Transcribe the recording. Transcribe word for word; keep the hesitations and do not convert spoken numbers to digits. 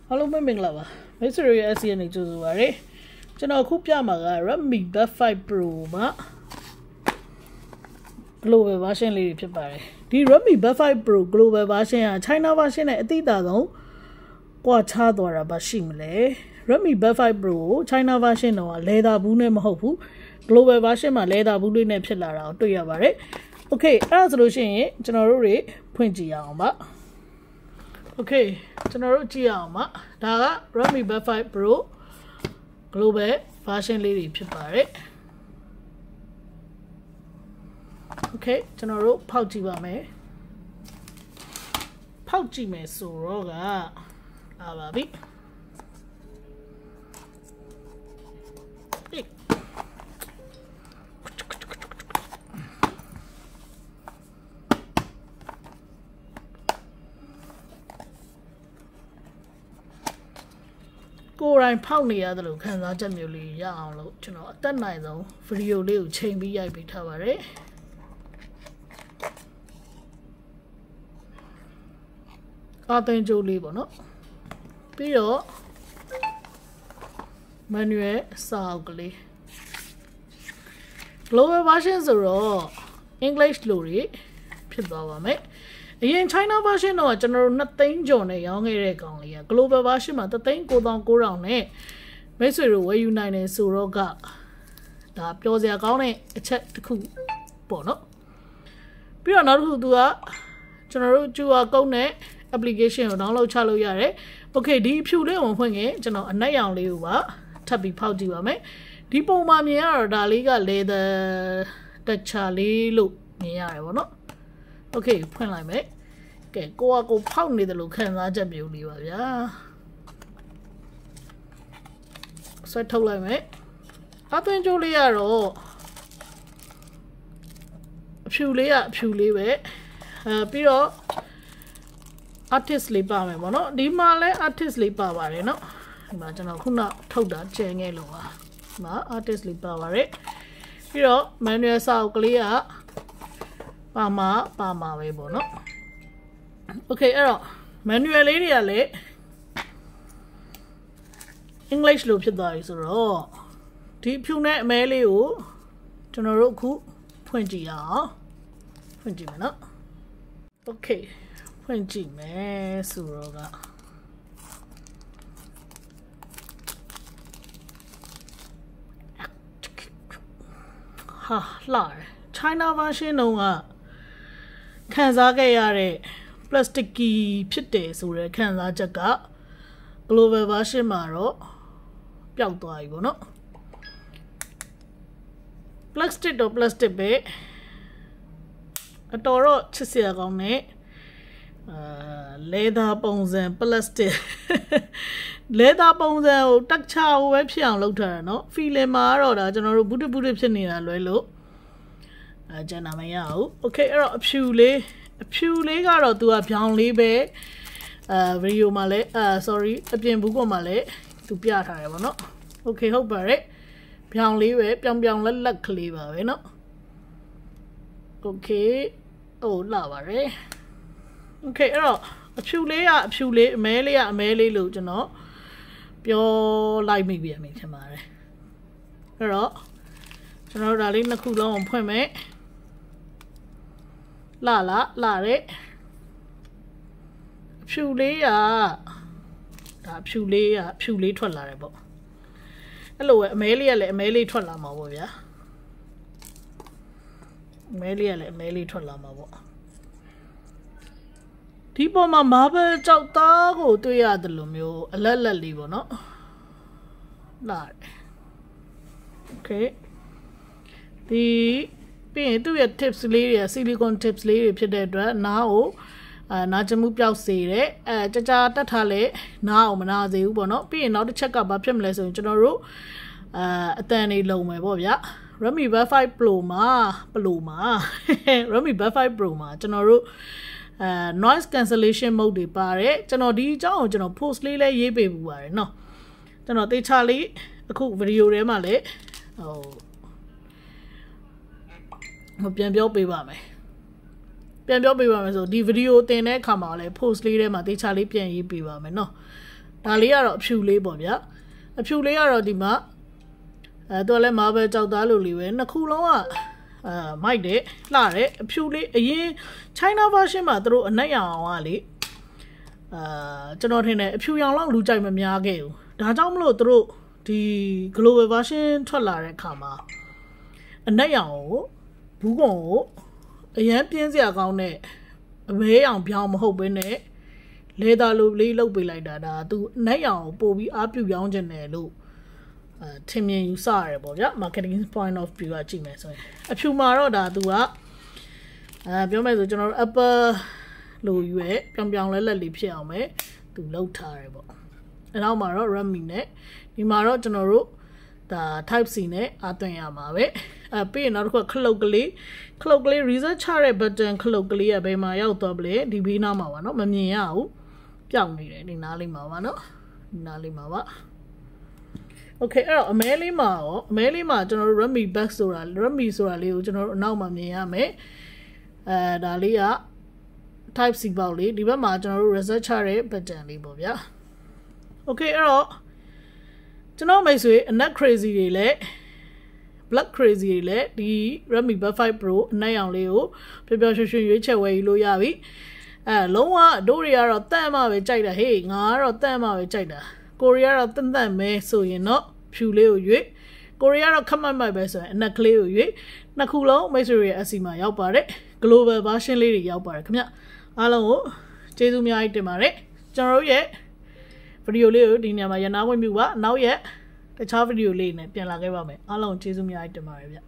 Hello, my Minglava. Mister S E N Juzuari. General Kupyamaga, Redmi B five Pro. Global version lady Pipari. The Redmi B five Pro global version and China version at the Dago. What hard or a bashimle? Redmi B five Pro, China version or Leda Bune Mahopu. Global version, my Leda Bune Pillar to Yavare. Okay, resolution, general rate, twenty yama. Okay, general Giama, Daga, Redmi B five Pro, Global Fashion Lady Pipare. Okay, general Pouchy Bame Pouchy Me Suroga Ababi. Go around pounding other look and I generally young look, you know, that night though, for you little chain be I be tower. I think you leave or not. Pio Manuel Saugly Global versions are raw English Luri Pibaba me. In China version no general nothing Johnny young Eric only a global version at the thing go down go round eh. Messer way united Suroga. The Piosia County a check to cool bono. Be not who do a general Jua Gone application download chalo yare. Okay, deep you live on when eh, general a nayan liva, tabby pouty me. Deep on mammy or Daliga lay the the Charlie look near or not. Okay, point like me. Okay, go go pound the look and I jump you leave. Yeah. So I told like me. I think Julia or purely up, purely way. Uh, Piro artist sleep by me, no? The Malay artist sleep by you know. Imagine I could not told that Jane Loa. Ma artist sleep by it. Piro, manual saw clear. Pama, Pama, Weibo, no? Okay, error. Manual area late. English loop is raw. Deep you net mail general cool twenty ya. Twenty minute. Okay, twenty me suroga. Ha, lar. China version no. Cancellation plasticky pite so the cancellation global version maro ပျောက်သွားပြီပေါ့နော် plastic တော့ plastic ပဲအတော်တော့ချစ်စရာကောင်းတဲ့အာ leather ပုံစံ plastic leather ပုံစံကိုတက်ချဟိုပဲဖြစ်အောင်လုပ်ထားတာเนาะ feeling မှာတော့ဒါကျွန်တော်တို့ဘူးတဘူးတဖြစ်နေတာလွယ်လို့အဲကျန်တာမရဘူး okay အဲ့တော့အဖြူလေးအဖြူလေးကတော့သူကဖြောင်းလေးပဲအဲ video မှာလဲအဲ sorry အပြင်ဘူးပေါ်မှာလဲသူပြထားတယ်ဗောနော် okay ဟုတ်ပါတယ်ဖြောင်းလေးပဲပြောင်ပြောင်လက်လက်ကလေးပါပဲเนาะ okay အိုးလာပါတယ် okay အဲ့တော့အဖြူလေးကအဖြူလေးအမဲလေးကအမဲလေးလို့ကျွန်တော်ပြောလိုက်မိပြန်ပြီထင်ပါတယ်အဲ့တော့ကျွန်တော်ဒါလေးနှစ်ခုလုံးဖွင့်မယ် လာလာလာတဲ့ဖြူလေးอ่ะဒါဖြူလေးอ่ะဖြူလေးထွက်လာတယ်ပေါ့အဲ့လိုပဲအမဲလေးကလည်းအမဲလေးထွက်လာမှာပေါ့ဗျာအမဲလေးကလည်းအမဲလေးထွက်လာမှာပေါ့ဒီပေါ်မှာ marble ကြောက်သားကိုတွေ့ရတယ်လို့မျိုးအလက်လက်လေးပေါ့နော်လာတယ် okay ဒီပြီးရင်သူ့ရဲ့ tips လေးတွေ silicone tips လေးတွေဖြစ်တဲ့အတွက်နားကိုအာနားချမှုပျောက်စေတယ်အဲကြာကြာတက်ထားလဲနားအောင်မနာစေဘူးပေါ့နော်ပြီးရင်နောက်တစ်ချက်ကဘာဖြစ်မလဲဆိုရင်ကျွန်တော်တို့အာအတန်လေးလုံမယ်ပေါ့ဗျာ Redmi B five Pro မှာ Pro မှာ Redmi B five Pro မှာကျွန်တော်တို့အာ noise cancellation mode တွေပါတယ်ကျွန်တော်ဒီအကြောင်းကိုကျွန်တော် post လေးလဲရေးပေးပူပါတယ်เนาะကျွန်တော်တေချာလေးအခု video ထဲမှာလဲဟို ပြန်ပြောပေးပါမယ်ပြန်ပြောပေးပါမယ်ဆိုဒီဗီဒီယိုတင်တဲ့အခါမှာလည်း post လေးထဲမှာတေချာလေးပြန်ရေးပေးပါမယ်เนาะဒါဒါလေးကတော့အဖြူလေးပေါ့ဗျာအဖြူလေးကတော့ဒီမှာအဲတော့လဲမာဘယ်ကြောက်သားလိုလေးပဲနှစ်ခုလုံးကအာမိုက်တယ်လှတယ်အဖြူလေးအရင် China version မှာသူတို့အနက်ရောင်ကလေအာကျွန်တော်ထင်တယ်အဖြူရောင်လောက်လူကြိုက်မများခဲ့ဘူးဒါကြောင့်မလို့သူတို့ဒီ global version ထွက်လာတဲ့အခါမှာအနက်ရောင်ကိုဘူးကွန်ကိုအရန်ပြင်းစရာကောင်းတဲ့အမဲရောင်ပြောင်းမဟုတ်ဘဲနဲ့လေသာလိုလေးလုတ်ပေးလိုက်တာဒါသူအနက်ရောင်ကိုပို့ပြီးအားပြုပြောင်းခြင်းတယ်လို့အဲထင်မြင်ယူဆရတယ်ပေါ့ဗျာ marketing point of view ကကြည့်မယ်ဆိုရင်အဖြူမှာတော့ဒါသူကအဲပြောမယ်ဆိုကျွန်တော်တို့ Apple လို့ရွယ်ပြောင်ပြောင်လဲလက်လေးဖြစ်အောင်ပဲသူလုပ်ထားတယ်ပေါ့အဲနောက်မှာတော့ Redmi နဲ့ဒီမှာတော့ကျွန်တော်တို့ဒါ type C နဲ့အသွင်ရမှာပဲအဲပြီးရင်နောက်တစ်ခုခလုတ်ကလေးခလုတ်ကလေး research ချတဲ့ button ခလုတ်ကလေးကဘယ်မှာရောက်သွားပလဲဒီဘေးနားမှာပါเนาะမမြင်ရဘူးပြောင်းနေတယ်ဒီနားလေးမှာပါเนาะဒီနားလေးမှာပါ Okay အဲ့တော့အမဲလေးမှာရောအမဲလေးမှာကျွန်တော်တို့ Redmi back ဆိုတာ Redmi ဆိုတာလေးကိုကျွန်တော်တို့အနောက်မှာမြင်ရမယ်အဲဒါလေးက type C ပေါက်လေးဒီဘက်မှာကျွန်တော်တို့ research ချတဲ့ button လေးပေါ့ဗျာ Okay အဲ့တော့ကျွန်တော်မိတ်ဆွေအနက် crazy တွေလည်း black crazy တွေလည်းဒီ Redmi Buds 5 Pro အနက်ရောင်လေးကိုပျော်ပျော်ရွှင်ရွှင်ရွေးချယ်ဝယ်ယူလို့ရပြီအဲလုံးဝတို့တွေကတော့တန့်မှပဲကြိုက်တာဟေးငါကတော့တန့်မှပဲကြိုက်တာကိုရီးယားတော့တန့်တန့်မဲဆိုရင်တော့ဖြူလေးကိုရွေးကိုရီးယားတော့ခက်မှတ်မှတ်ပဲဆိုရင်အနက်ကလေးကိုရွေးနှစ်ခုလုံးမိတ်ဆွေတွေရဲ့အစီမှာရောက်ပါတယ် global version လေးတွေရောက်ပါတယ်ခင်ဗျအားလုံးကိုကျေးဇူးများကြီးတင်ပါတယ်ကျွန်တော်တို့ရဲ့ဗီဒီယိုလေးကိုဒီနေရာမှာရနာဝင်ပြုပါနောက်ရက်တခြားဗီဒီယိုလေးနဲ့ပြန်လာခဲ့ပါမယ်အားလုံးကျေးဇူးများကြီးတင်ပါတယ်ဗျ